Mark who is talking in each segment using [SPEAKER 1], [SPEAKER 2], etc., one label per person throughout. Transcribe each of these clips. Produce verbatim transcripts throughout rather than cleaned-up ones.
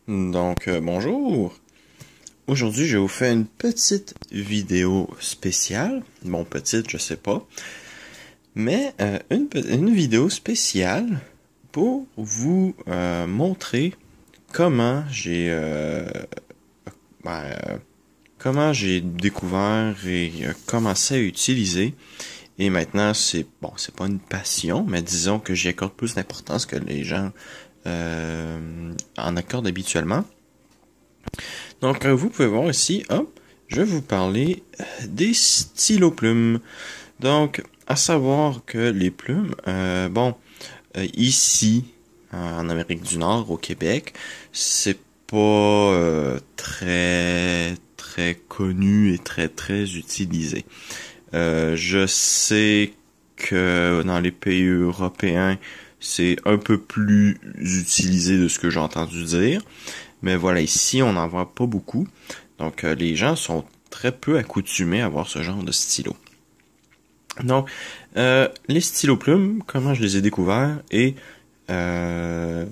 [SPEAKER 1] Donc, euh, bonjour. Aujourd'hui, je vous fais une petite vidéo spéciale. Bon, petite, je sais pas. Mais euh, une, une vidéo spéciale pour vous euh, montrer comment j'ai euh, ben, euh, comment j'ai découvert et euh, commencé à utiliser. Et maintenant, c'est bon, c'est pas une passion, mais disons que j'y accorde plus d'importance que les gens euh, en accordent habituellement. Donc, euh, vous pouvez voir ici, hop, je vais vous parler euh, des stylos plumes. Donc, à savoir que les plumes, euh, bon, euh, ici, euh, en Amérique du Nord, au Québec, c'est pas euh, très, très connu et très, très utilisé. Euh, je sais que dans les pays européens, c'est un peu plus utilisé de ce que j'ai entendu dire. Mais voilà, ici, on n'en voit pas beaucoup. Donc, euh, les gens sont très peu accoutumés à voir ce genre de stylo. Donc, euh, les stylos plumes, comment je les ai découverts et euh,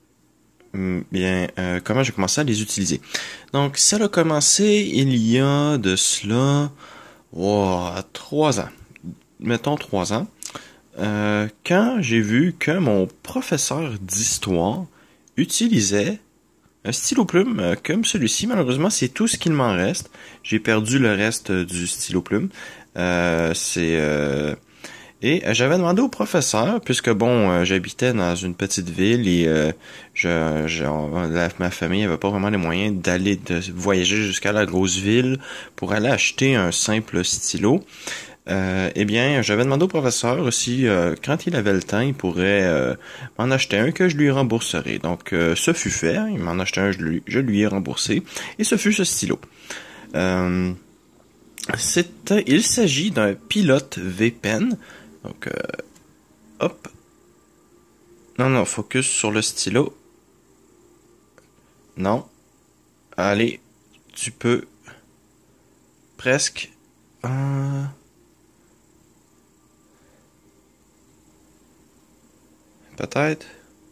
[SPEAKER 1] bien, euh, comment j'ai commencé à les utiliser. Donc, ça a commencé il y a de cela oh, trois ans. Mettons trois ans. Euh, quand j'ai vu que mon professeur d'histoire utilisait un stylo plume euh, comme celui-ci. Malheureusement, c'est tout ce qu'il m'en reste. J'ai perdu le reste euh, du stylo plume. Euh, c'est euh, et euh, j'avais demandé au professeur, puisque bon, euh, j'habitais dans une petite ville et euh, je, je la- ma famille avait pas vraiment les moyens d'aller de voyager jusqu'à la grosse ville pour aller acheter un simple stylo. Euh, eh bien, j'avais demandé au professeur si, euh, quand il avait le temps, il pourrait euh, m'en acheter un que je lui rembourserais. Donc, euh, ce fut fait. Il m'en a acheté un, je lui, je lui ai remboursé. Et ce fut ce stylo. Euh, c'est, il s'agit d'un Pilote V-Pen. Donc, euh, hop. Non, non, focus sur le stylo. Non. Allez, tu peux presque... Euh, peut-être.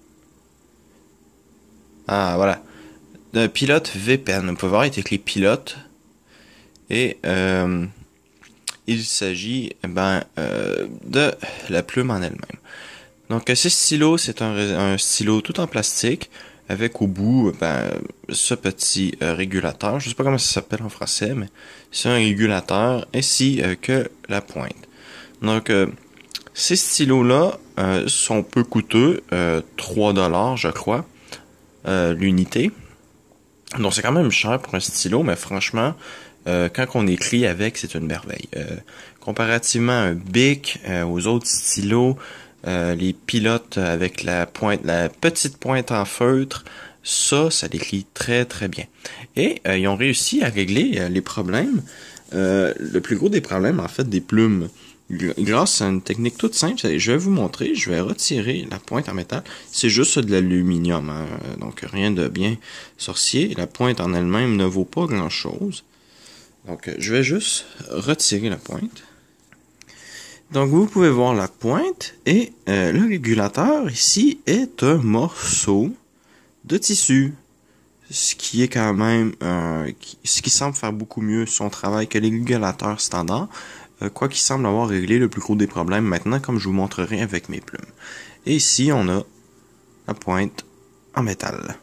[SPEAKER 1] Ah, voilà. D'un Pilote V-Pen. Vous pouvez voir, il est écrit Pilote. Et euh, il s'agit ben, euh, de la plume en elle-même. Donc ce stylo, c'est un, un stylo tout en plastique avec au bout ben, ce petit euh, régulateur. Je sais pas comment ça s'appelle en français, mais c'est un régulateur ainsi euh, que la pointe. Donc euh, ces stylos-là euh, sont peu coûteux, euh, trois dollars je crois, euh, l'unité. Donc c'est quand même cher pour un stylo, mais franchement, euh, quand on écrit avec, c'est une merveille. Euh, comparativement à un Bic, euh, aux autres stylos, euh, les pilotes avec la pointe, la petite pointe en feutre, ça, ça l'écrit très très bien. Et euh, ils ont réussi à régler euh, les problèmes. Euh, le plus gros des problèmes, en fait, des plumes. Grâce à une technique toute simple, je vais vous montrer, je vais retirer la pointe en métal. C'est juste de l'aluminium, hein, donc rien de bien sorcier. La pointe en elle-même ne vaut pas grand-chose. Donc je vais juste retirer la pointe. Donc vous pouvez voir la pointe et euh, le régulateur ici est un morceau de tissu. Ce qui est quand même, euh, ce qui semble faire beaucoup mieux son travail que les régulateurs standards, euh, quoi qu'il semble avoir réglé le plus gros des problèmes maintenant, comme je vous montrerai avec mes plumes. Et ici, on a la pointe en métal.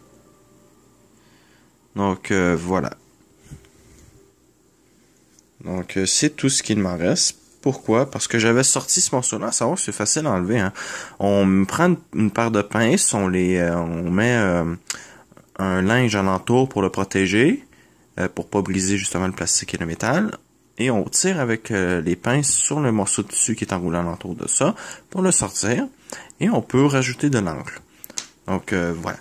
[SPEAKER 1] Donc, euh, voilà. Donc, euh, c'est tout ce qu'il m'en reste. Pourquoi? Parce que j'avais sorti ce morceau-là, à savoir c'est facile à enlever. Hein. On prend une, une paire de pinces, on les, euh, on met... Euh, un linge alentour pour le protéger, euh, pour pas briser justement le plastique et le métal. Et on tire avec euh, les pinces sur le morceau de tissu qui est enroulé alentour de ça pour le sortir. Et on peut rajouter de l'encre. Donc euh, voilà.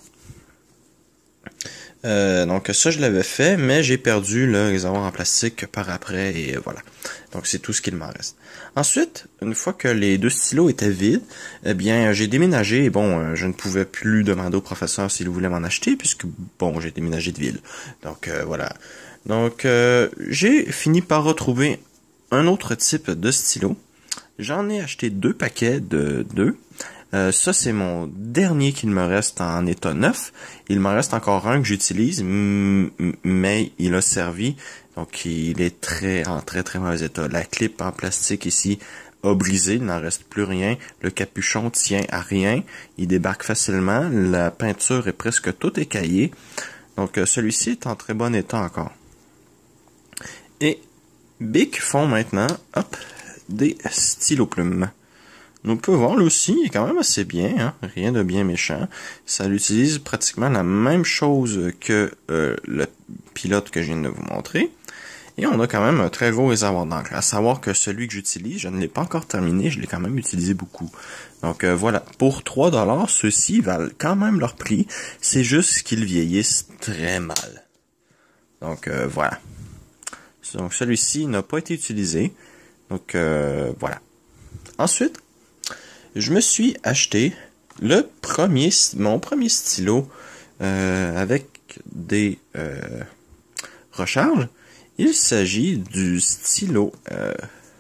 [SPEAKER 1] Euh, donc ça je l'avais fait, mais j'ai perdu le réservoir en plastique par après et voilà. Donc c'est tout ce qu'il m'en reste. Ensuite, une fois que les deux stylos étaient vides, eh bien j'ai déménagé et bon, euh, je ne pouvais plus demander au professeur s'il voulait m'en acheter puisque bon, j'ai déménagé de ville. Donc euh, voilà. Donc euh, j'ai fini par retrouver un autre type de stylo. J'en ai acheté deux paquets de deux. Euh, ça, c'est mon dernier qu'il me reste en état neuf. Il m'en reste encore un que j'utilise, mais il a servi. Donc, il est très en très très mauvais état. La clip en plastique ici a brisé, il n'en reste plus rien. Le capuchon tient à rien. Il débarque facilement. La peinture est presque toute écaillée. Donc, celui-ci est en très bon état encore. Et Bic font maintenant, hop, des stylos plumes. On peut voir là aussi, il est quand même assez bien, hein? Rien de bien méchant. Ça utilise pratiquement la même chose que euh, le pilote que je viens de vous montrer. Et on a quand même un très gros réservoir d'encre. À savoir que celui que j'utilise, je ne l'ai pas encore terminé, je l'ai quand même utilisé beaucoup. Donc euh, voilà, pour trois dollars, ceux-ci valent quand même leur prix. C'est juste qu'ils vieillissent très mal. Donc euh, voilà. Donc celui-ci n'a pas été utilisé. Donc euh, voilà. Ensuite, je me suis acheté le premier, mon premier stylo euh, avec des euh, recharges. Il s'agit du stylo euh,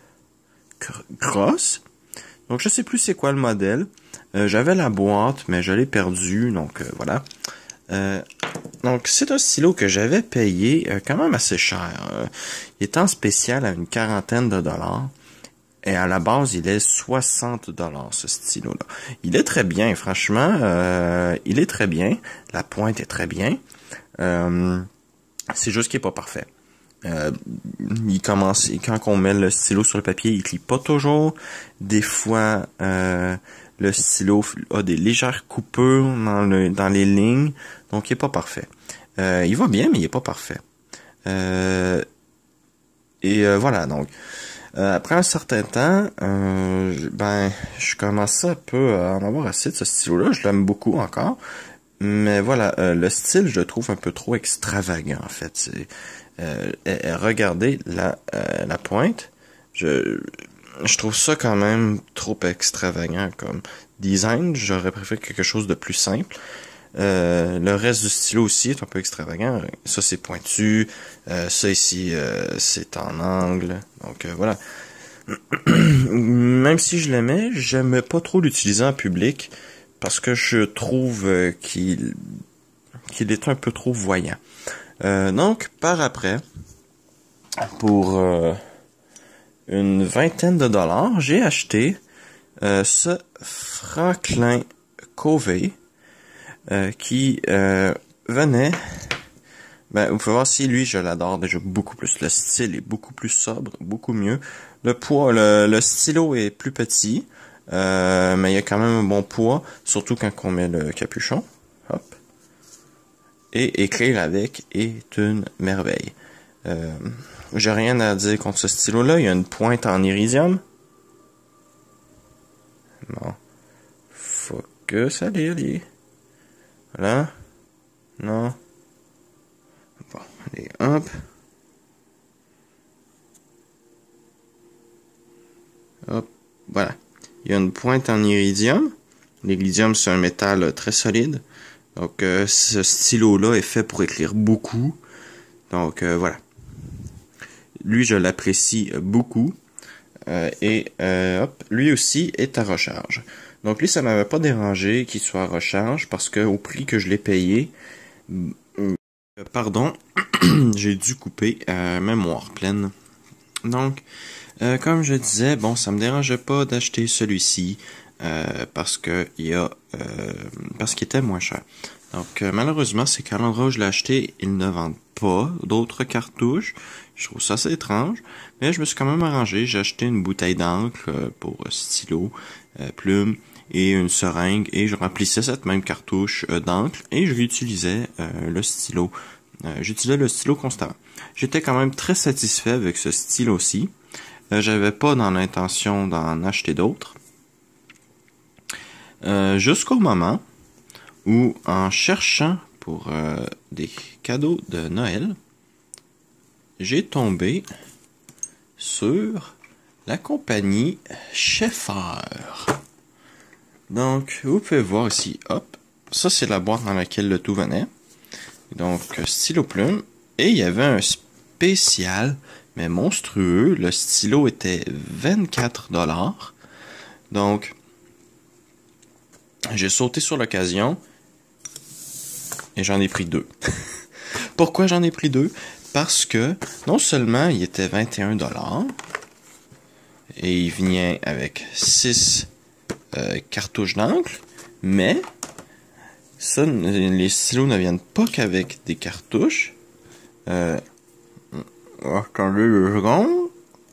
[SPEAKER 1] Cross. Donc je sais plus c'est quoi le modèle. Euh, J'avais la boîte, mais je l'ai perdu. Donc euh, voilà. Euh, donc c'est un stylo que j'avais payé euh, quand même assez cher. Euh, il est en spécial à une quarantaine de dollars. Et à la base, il est soixante dollars ce stylo-là. Il est très bien, franchement. Euh, il est très bien. La pointe est très bien. Euh, c'est juste qu'il est pas parfait. Euh, il commence, quand on met le stylo sur le papier, il plie pas toujours. Des fois, euh, le stylo a des légères coupures dans, le, dans les lignes. Donc, il est pas parfait. Euh, il va bien, mais il est pas parfait. Euh, et euh, voilà, donc... Euh, après un certain temps, euh, ben, je commençais un peu à en avoir assez de ce stylo-là. Je l'aime beaucoup encore. Mais voilà, euh, le style, je le trouve un peu trop extravagant, en fait. C'est, euh, regardez la, euh, la pointe. Je, je trouve ça quand même trop extravagant comme design. J'aurais préféré quelque chose de plus simple. Euh, le reste du stylo aussi est un peu extravagant. Ça, c'est pointu. Euh, ça ici, euh, c'est en angle. Donc, euh, voilà. Même si je l'aimais, j'aimais pas trop l'utiliser en public parce que je trouve euh, qu'il qu'il est un peu trop voyant. Euh, donc, par après, pour euh, une vingtaine de dollars, j'ai acheté euh, ce Franklin Covey. Euh, qui euh, venait, ben, vous pouvez voir si lui, je l'adore déjà beaucoup plus. Le style est beaucoup plus sobre, beaucoup mieux. Le poids, le, le stylo est plus petit, euh, mais il y a quand même un bon poids, surtout quand on met le capuchon. Hop. Et écrire avec est une merveille. Euh, j'ai rien à dire contre ce stylo-là. Il y a une pointe en iridium. Bon. Faut que ça l'ait. Voilà. Non. Bon, allez, hop. Hop, voilà. Il y a une pointe en iridium. L'iridium, c'est un métal très solide. Donc, euh, ce stylo-là est fait pour écrire beaucoup. Donc, euh, voilà. Lui, je l'apprécie beaucoup. Euh, et, euh, hop, lui aussi est à recharge. Donc lui, ça m'avait pas dérangé qu'il soit à recharge parce que au prix que je l'ai payé, euh, pardon, j'ai dû couper euh, mémoire pleine. Donc, euh, comme je disais, bon, ça me dérangeait pas d'acheter celui-ci euh, parce que il y a euh, parce qu'il était moins cher. Donc euh, malheureusement, c'est qu'à l'endroit où je l'ai acheté, ils ne vendent pas d'autres cartouches. Je trouve ça assez étrange, mais je me suis quand même arrangé. J'ai acheté une bouteille d'encre euh, pour euh, stylo, euh, plume et une seringue et je remplissais cette même cartouche euh, d'encre et je réutilisais euh, le stylo. Euh, J'utilisais le stylo constamment. J'étais quand même très satisfait avec ce stylo-ci. Euh, J'avais pas dans l'intention d'en acheter d'autres. Euh, jusqu'au moment où, en cherchant pour euh, des cadeaux de Noël, j'ai tombé sur la compagnie Schaefer. Donc, vous pouvez voir ici, hop, ça c'est la boîte dans laquelle le tout venait. Donc, stylo plume. Et il y avait un spécial, mais monstrueux. Le stylo était vingt-quatre dollars. Donc, j'ai sauté sur l'occasion et j'en ai pris deux. Pourquoi j'en ai pris deux? Parce que non seulement il était vingt et un dollars et il vient avec six euh, cartouches d'encre, mais ça, les stylos ne viennent pas qu'avec des cartouches. Euh, attendez deux secondes.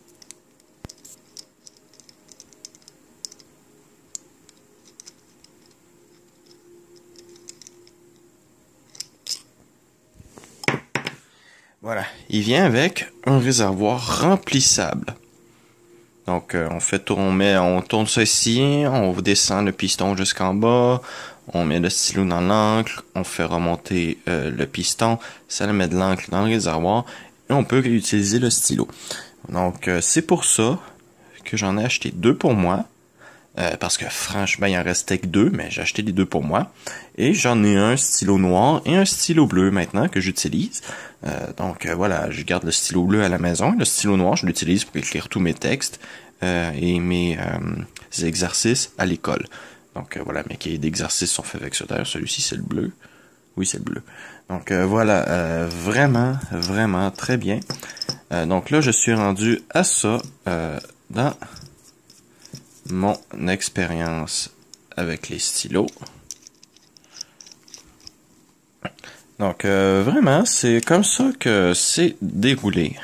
[SPEAKER 1] Voilà, il vient avec un réservoir remplissable. Donc euh, on fait on met on tourne ça ici, on descend le piston jusqu'en bas, on met le stylo dans l'encre, on fait remonter euh, le piston, ça le met de l'encre dans le réservoir et on peut réutiliser le stylo. Donc euh, c'est pour ça que j'en ai acheté deux pour moi. Euh, parce que franchement, il en restait que deux, mais j'ai acheté les deux pour moi. Et j'en ai un stylo noir et un stylo bleu maintenant que j'utilise. Euh, donc euh, voilà, je garde le stylo bleu à la maison. Le stylo noir, je l'utilise pour écrire tous mes textes euh, et mes euh, exercices à l'école. Donc euh, voilà, mes cahiers d'exercices sont faits avec ça. D'ailleurs, celui-ci, c'est le bleu. Oui, c'est le bleu. Donc euh, voilà, euh, vraiment, vraiment très bien. Euh, donc là, je suis rendu à ça euh, dans mon expérience avec les stylos. Donc euh, vraiment, c'est comme ça que c'est déroulé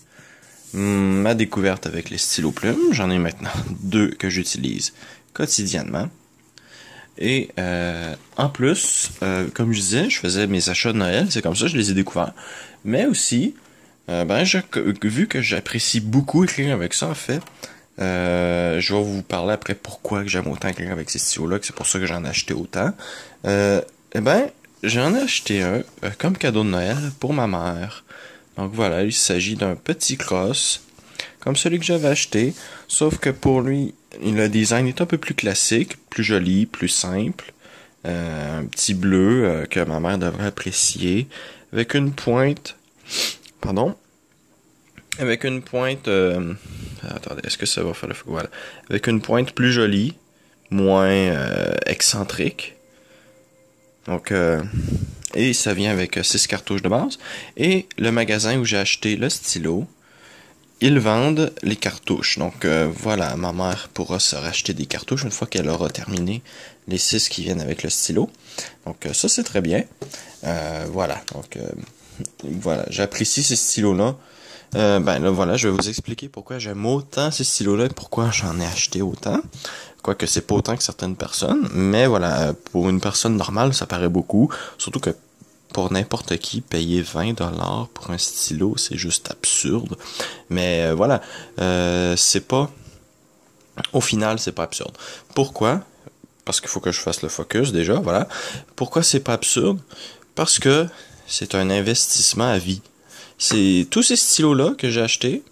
[SPEAKER 1] ma découverte avec les stylos plumes. J'en ai maintenant deux que j'utilise quotidiennement. Et euh, en plus, euh, comme je disais, je faisais mes achats de Noël, c'est comme ça que je les ai découverts. Mais aussi, euh, ben, je, vu que j'apprécie beaucoup écrire avec ça, en fait, Euh, je vais vous parler après pourquoi que j'aime autant écrire avec ces stylos-là, que c'est pour ça que j'en ai acheté autant. Euh, eh ben, j'en ai acheté un euh, comme cadeau de Noël pour ma mère. Donc voilà, il s'agit d'un petit cross, comme celui que j'avais acheté, sauf que pour lui, le design est un peu plus classique, plus joli, plus simple. Euh, un petit bleu euh, que ma mère devrait apprécier, avec une pointe, pardon, avec une pointe, euh, attendez, est-ce que ça va faire le feu? Voilà. Avec une pointe plus jolie, moins euh, excentrique. Donc, euh, et ça vient avec six cartouches de base. Et le magasin où j'ai acheté le stylo, ils vendent les cartouches. Donc euh, voilà, ma mère pourra se racheter des cartouches une fois qu'elle aura terminé les six qui viennent avec le stylo. Donc euh, ça, c'est très bien. Euh, voilà, donc euh, voilà, j'apprécie ces stylos-là. Euh, ben là voilà, je vais vous expliquer pourquoi j'aime autant ces stylos-là et pourquoi j'en ai acheté autant. Quoique c'est pas autant que certaines personnes, mais voilà, pour une personne normale, ça paraît beaucoup. Surtout que pour n'importe qui, payer vingt dollars pour un stylo, c'est juste absurde. Mais euh, voilà, euh, c'est pas... Au final, c'est pas absurde. Pourquoi? Parce qu'il faut que je fasse le focus déjà, voilà. Pourquoi c'est pas absurde? Parce que c'est un investissement à vie. C'est tous ces stylos-là que j'ai achetés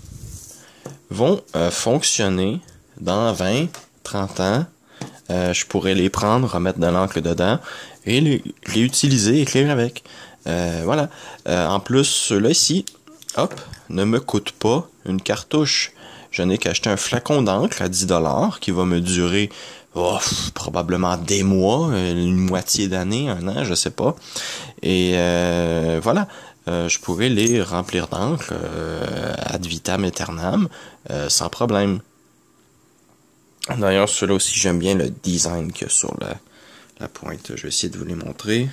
[SPEAKER 1] vont euh, fonctionner dans vingt, trente ans. Euh, je pourrais les prendre, remettre de l'encre dedans et les, les utiliser, écrire avec. Euh, voilà. Euh, en plus, ceux-là ici, hop, ne me coûtent pas une cartouche. Je n'ai qu'acheté un flacon d'encre à dix dollars qui va me durer oh, probablement des mois, une moitié d'année, un an, je sais pas. Et euh, voilà. Euh, je pourrais les remplir d'encre euh, ad vitam aeternam euh, sans problème. D'ailleurs, ceux-là aussi, j'aime bien le design qu'il y a sur la, la pointe. Je vais essayer de vous les montrer.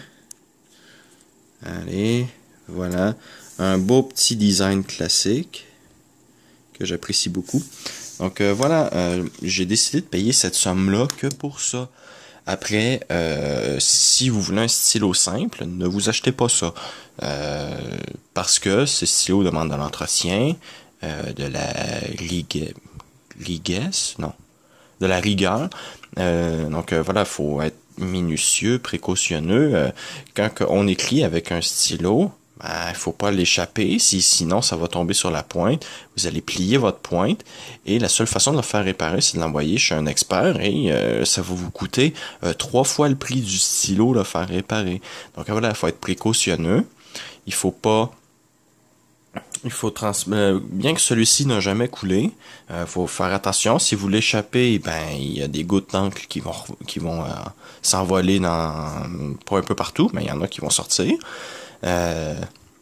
[SPEAKER 1] Allez, voilà. Un beau petit design classique que j'apprécie beaucoup. Donc euh, voilà, euh, j'ai décidé de payer cette somme-là que pour ça. Après, euh, si vous voulez un stylo simple, ne vous achetez pas ça. Euh, parce que ces stylos demandent de l'entretien, euh, de la ligue, liguesse, non, de la rigueur. Euh, donc euh, voilà, il faut être minutieux, précautionneux. Euh, quand on écrit avec un stylo, ben, il faut pas l'échapper, si, sinon ça va tomber sur la pointe. Vous allez plier votre pointe et la seule façon de le faire réparer, c'est de l'envoyer chez un expert et euh, ça va vous coûter euh, trois fois le prix du stylo le faire réparer. Donc voilà, il faut être précautionneux. Il faut pas Il faut trans euh, bien que celui-ci n'a jamais coulé, il euh, faut faire attention. Si vous l'échappez, ben il y a des gouttes d'encre qui vont qui vont euh, s'envoler dans pas un peu partout, mais il y en a qui vont sortir. Euh,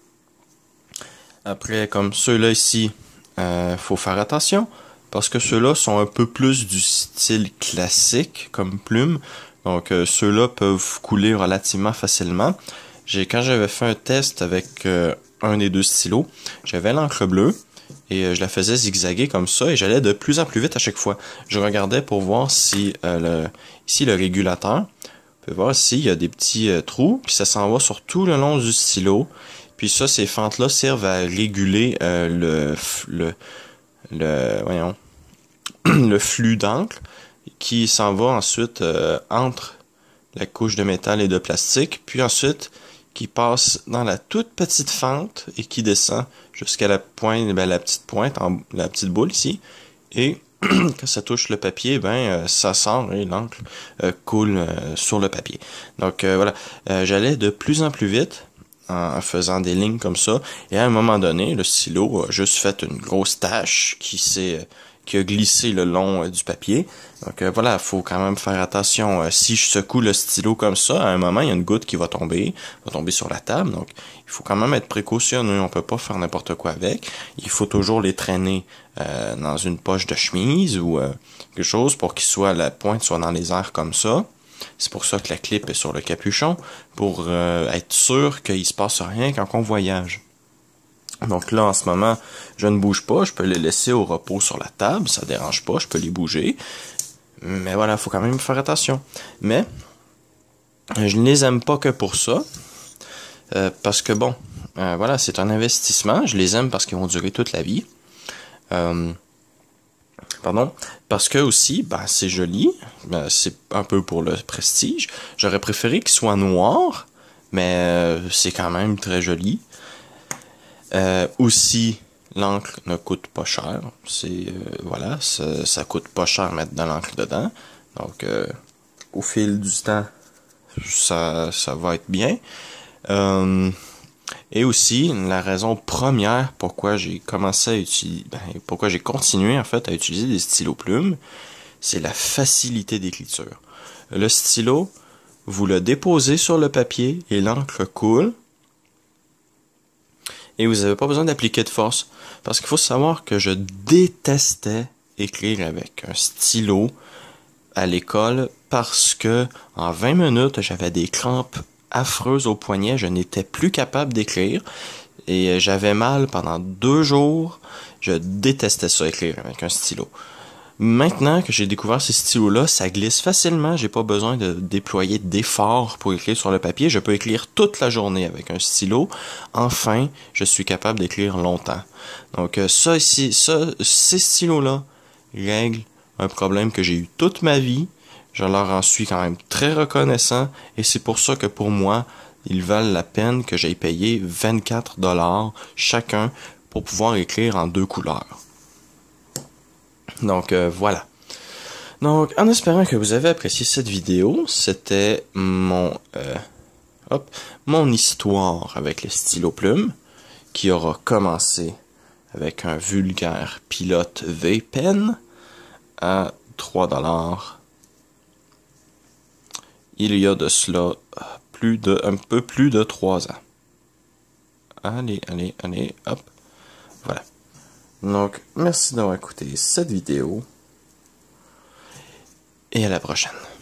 [SPEAKER 1] après, comme ceux-là ici, euh, faut faire attention parce que ceux-là sont un peu plus du style classique comme plume. Donc euh, ceux-là peuvent couler relativement facilement. J'ai quand j'avais fait un test avec euh, un des deux stylos, j'avais l'encre bleue et euh, je la faisais zigzaguer comme ça et j'allais de plus en plus vite à chaque fois. Je regardais pour voir si euh, le ici le régulateur, on peut voir ici il y a des petits euh, trous puis ça s'en va sur tout le long du stylo. Puis ça, ces fentes-là servent à réguler euh, le le le voyons le flux d'encre qui s'en va ensuite euh, entre la couche de métal et de plastique, puis ensuite qui passe dans la toute petite fente et qui descend jusqu'à la pointe, ben, la petite pointe, en, la petite boule ici. Et quand ça touche le papier, ben euh, ça sort et l'encre euh, coule euh, sur le papier. Donc euh, voilà, euh, j'allais de plus en plus vite en, en faisant des lignes comme ça. Et à un moment donné, le stylo a juste fait une grosse tache qui s'est qui a glissé le long euh, du papier. Donc euh, voilà, il faut quand même faire attention. Euh, si je secoue le stylo comme ça, à un moment, il y a une goutte qui va tomber, va tomber sur la table. Donc il faut quand même être précautionneux. On peut pas faire n'importe quoi avec. Il faut toujours les traîner euh, dans une poche de chemise ou euh, quelque chose pour qu'il soit la pointe soit dans les airs comme ça. C'est pour ça que la clip est sur le capuchon, pour euh, être sûr qu'il se passe rien quand on voyage. Donc là, en ce moment, je ne bouge pas. Je peux les laisser au repos sur la table. Ça dérange pas. Je peux les bouger. Mais voilà, il faut quand même faire attention. Mais, je ne les aime pas que pour ça. Euh, parce que bon, euh, voilà, c'est un investissement. Je les aime parce qu'ils vont durer toute la vie. Euh, pardon. Parce que aussi, ben, c'est joli. Ben, c'est un peu pour le prestige. J'aurais préféré qu'ils soient noirs. Mais euh, c'est quand même très joli. Euh, aussi, l'encre ne coûte pas cher. C'est euh, voilà, ça, ça coûte pas cher mettre de l'encre dedans. Donc, euh, au fil du temps, ça, ça va être bien. Euh, et aussi, la raison première pourquoi j'ai commencé à utiliser, ben, pourquoi j'ai continué en fait à utiliser des stylos plumes, c'est la facilité d'écriture. Le stylo, vous le déposez sur le papier et l'encre coule. Et vous n'avez pas besoin d'appliquer de force. Parce qu'il faut savoir que je détestais écrire avec un stylo à l'école parce que en vingt minutes, j'avais des crampes affreuses au poignet. Je n'étais plus capable d'écrire. Et j'avais mal pendant deux jours. Je détestais ça, écrire avec un stylo. Maintenant que j'ai découvert ces stylos-là, ça glisse facilement. J'ai pas besoin de déployer d'efforts pour écrire sur le papier. Je peux écrire toute la journée avec un stylo. Enfin, je suis capable d'écrire longtemps. Donc ça ici, ça, ces stylos-là règlent un problème que j'ai eu toute ma vie. Je leur en suis quand même très reconnaissant. Et c'est pour ça que pour moi, ils valent la peine que j'aille payer vingt-quatre dollars chacun pour pouvoir écrire en deux couleurs. Donc euh, voilà. Donc en espérant que vous avez apprécié cette vidéo, c'était mon euh, hop, mon histoire avec les stylos plumes qui aura commencé avec un vulgaire pilote V-Pen à trois dollars. Il y a de cela plus de un peu plus de trois ans. Allez, allez, allez, hop. Voilà. Donc, merci d'avoir écouté cette vidéo et à la prochaine.